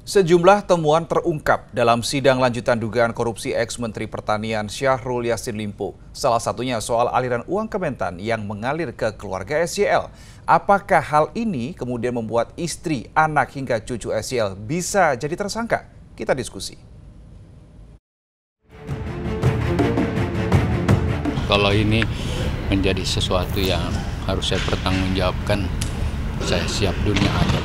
Sejumlah temuan terungkap dalam sidang lanjutan dugaan korupsi ex-Menteri Pertanian Syahrul Yassin Limpo. Salah satunya soal aliran uang Kementan yang mengalir ke keluarga SYL. Apakah hal ini kemudian membuat istri, anak hingga cucu SYL bisa jadi tersangka? Kita diskusi. Kalau ini menjadi sesuatu yang harus saya pertanggungjawabkan, saya siap dunia akhirat.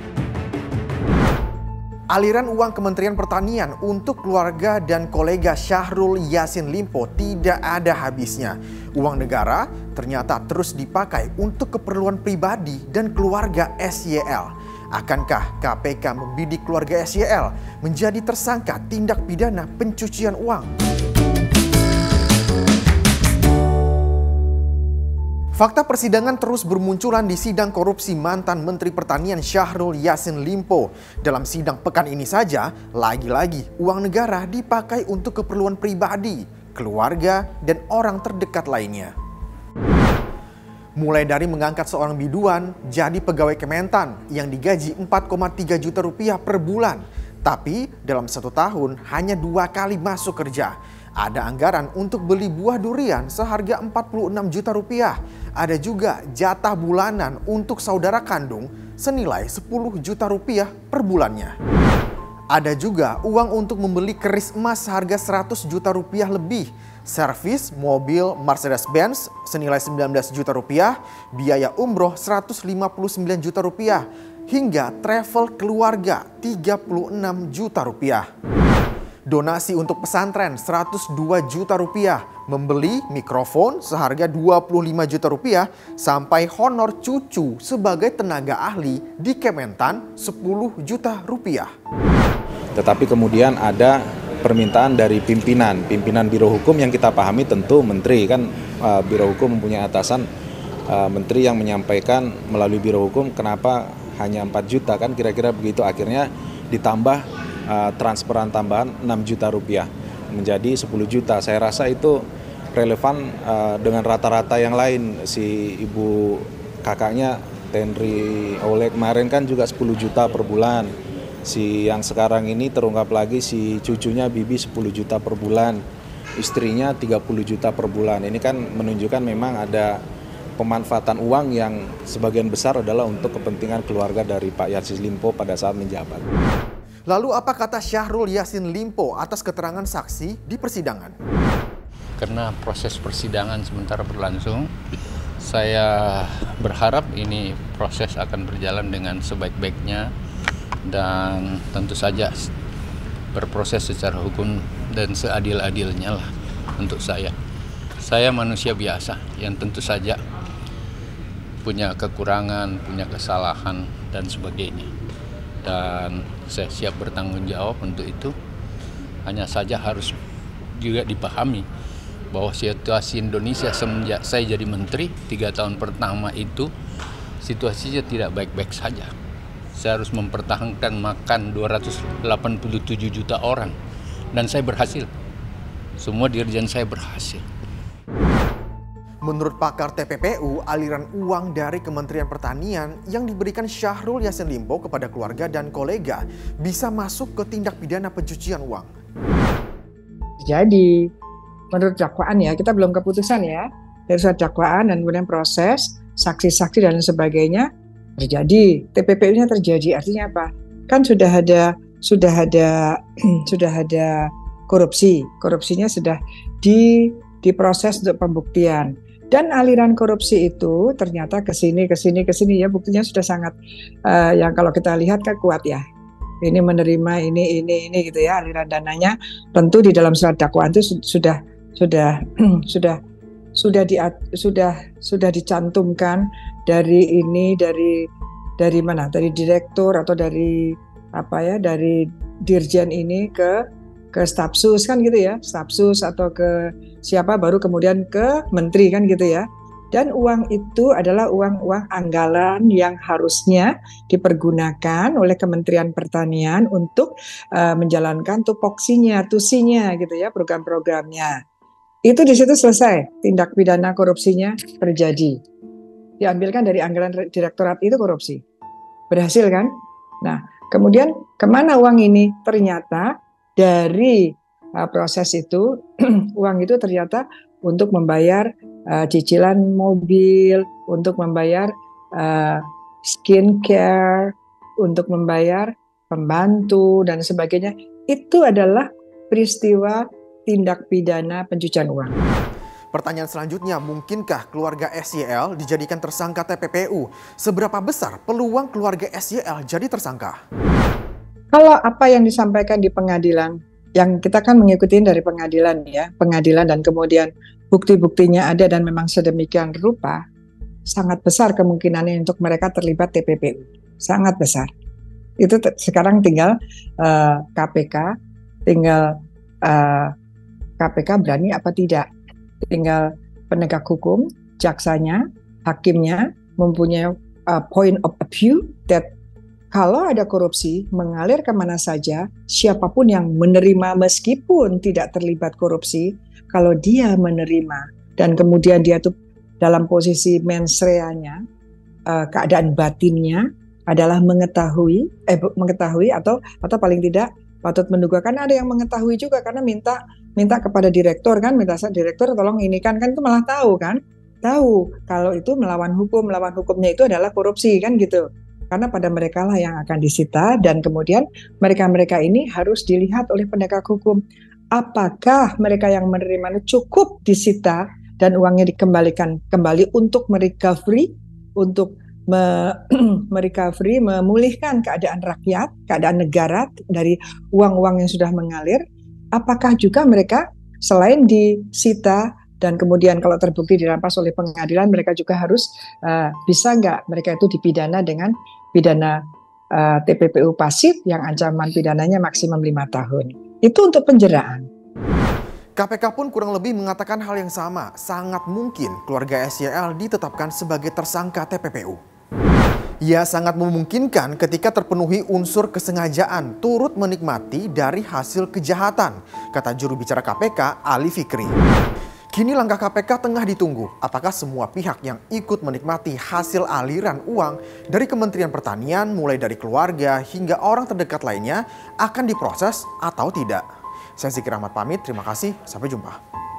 Aliran uang Kementerian Pertanian untuk keluarga dan kolega Syahrul Yassin Limpo tidak ada habisnya. Uang negara ternyata terus dipakai untuk keperluan pribadi dan keluarga SYL. Akankah KPK membidik keluarga SYL menjadi tersangka tindak pidana pencucian uang? Fakta persidangan terus bermunculan di sidang korupsi mantan Menteri Pertanian Syahrul Yassin Limpo. Dalam sidang pekan ini saja, lagi-lagi uang negara dipakai untuk keperluan pribadi, keluarga, dan orang terdekat lainnya. Mulai dari mengangkat seorang biduan jadi pegawai Kementan yang digaji 4,3 juta rupiah per bulan. Tapi dalam 1 tahun hanya 2 kali masuk kerja. Ada anggaran untuk beli buah durian seharga 46 juta rupiah. Ada juga jatah bulanan untuk saudara kandung senilai 10 juta rupiah per bulannya. Ada juga uang untuk membeli keris emas seharga 100 juta rupiah lebih. Servis mobil Mercedes-Benz senilai 19 juta rupiah. Biaya umroh 159 juta rupiah. Hingga travel keluarga 36 juta rupiah. Donasi untuk pesantren 102 juta rupiah, membeli mikrofon seharga 25 juta rupiah, sampai honor cucu sebagai tenaga ahli di Kementan 10 juta rupiah. Tetapi kemudian ada permintaan dari pimpinan Biro Hukum yang kita pahami tentu Menteri kan Biro Hukum mempunyai atasan Menteri yang menyampaikan melalui Biro Hukum kenapa hanya 4 juta kan kira-kira begitu, akhirnya ditambah transferan tambahan 6 juta rupiah menjadi 10 juta. Saya rasa itu relevan dengan rata-rata yang lain. Si ibu kakaknya Tenri Oleh kemarin kan juga 10 juta per bulan. Si yang sekarang ini terungkap lagi si cucunya Bibi 10 juta per bulan. Istrinya 30 juta per bulan. Ini kan menunjukkan memang ada pemanfaatan uang yang sebagian besar adalah untuk kepentingan keluarga dari Pak Yassin Limpo pada saat menjabat. Lalu apa kata Syahrul Yassin Limpo atas keterangan saksi di persidangan? Karena proses persidangan sementara berlangsung, saya berharap ini proses akan berjalan dengan sebaik-baiknya dan tentu saja berproses secara hukum dan seadil-adilnya lah untuk saya. Saya manusia biasa yang tentu saja punya kekurangan, punya kesalahan dan sebagainya. Dan saya siap bertanggung jawab untuk itu. Hanya saja harus juga dipahami bahwa situasi Indonesia semenjak saya jadi menteri 3 tahun pertama itu situasinya tidak baik-baik saja. Saya harus mempertahankan makan 287 juta orang dan saya berhasil. Semua dirjen saya berhasil. Menurut pakar TPPU, aliran uang dari Kementerian Pertanian yang diberikan Syahrul Yassin Limpo kepada keluarga dan kolega bisa masuk ke tindak pidana pencucian uang. Jadi, menurut dakwaan ya, kita belum keputusan ya, dari surat dakwaan dan kemudian proses, saksi-saksi dan sebagainya terjadi. TPPU-nya terjadi, artinya apa? Kan sudah ada korupsi. Korupsinya sudah diproses untuk pembuktian. Dan aliran korupsi itu ternyata ke sini ya, buktinya sudah sangat yang kalau kita lihat kan kuat ya. Ini menerima ini gitu ya, aliran dananya tentu di dalam surat dakwaan itu sudah dicantumkan dari mana? Dari direktur atau dari dari dirjen ini ke stafsus kan gitu ya, stafsus atau ke siapa baru kemudian ke menteri kan gitu ya. Dan uang itu adalah uang anggaran yang harusnya dipergunakan oleh Kementerian Pertanian untuk menjalankan tupoksinya gitu ya, program-programnya. Itu di situ selesai, tindak pidana korupsinya terjadi. Diambilkan dari anggaran direktorat itu korupsi. Berhasil kan? Nah, Kemudian kemana uang ini? Ternyata dari proses itu uang itu ternyata untuk membayar cicilan mobil, untuk membayar skincare, untuk membayar pembantu dan sebagainya. Itu adalah peristiwa tindak pidana pencucian uang. Pertanyaan selanjutnya, mungkinkah keluarga SYL dijadikan tersangka TPPU? Seberapa besar peluang keluarga SYL jadi tersangka? Kalau apa yang disampaikan di pengadilan, yang kita kan mengikuti dari pengadilan ya, pengadilan dan kemudian bukti-buktinya ada dan memang sedemikian rupa, sangat besar kemungkinannya untuk mereka terlibat TPPU. Sangat besar. Itu sekarang tinggal KPK, tinggal KPK berani apa tidak. Tinggal penegak hukum, jaksanya, hakimnya mempunyai point of view that kalau ada korupsi mengalir kemana saja, siapapun yang menerima meskipun tidak terlibat korupsi, kalau dia menerima dan kemudian dia tuh dalam posisi mensreanya, keadaan batinnya adalah mengetahui atau paling tidak patut menduga, kan ada yang mengetahui juga karena minta kepada direktur kan, minta direktur tolong ini kan itu malah tahu kalau itu melawan hukumnya itu adalah korupsi kan gitu. Karena pada mereka lah yang akan disita dan kemudian mereka ini harus dilihat oleh penegak hukum. Apakah mereka yang menerima cukup disita dan uangnya dikembalikan kembali untuk merecovery, untuk merecovery, memulihkan keadaan rakyat, keadaan negara dari uang-uang yang sudah mengalir. Apakah juga mereka selain disita dan kemudian kalau terbukti dirampas oleh pengadilan, mereka juga harus bisa nggak mereka itu dipidana dengan pidana TPPU pasif yang ancaman pidananya maksimum 5 tahun. Itu untuk penjeraan. KPK pun kurang lebih mengatakan hal yang sama. Sangat mungkin keluarga SYL ditetapkan sebagai tersangka TPPU. Ya, sangat memungkinkan ketika terpenuhi unsur kesengajaan turut menikmati dari hasil kejahatan, kata juru bicara KPK Ali Fikri. Kini langkah KPK tengah ditunggu. Apakah semua pihak yang ikut menikmati hasil aliran uang dari Kementerian Pertanian, mulai dari keluarga hingga orang terdekat lainnya, akan diproses atau tidak? Saya Zikir Ahmad pamit, terima kasih, sampai jumpa.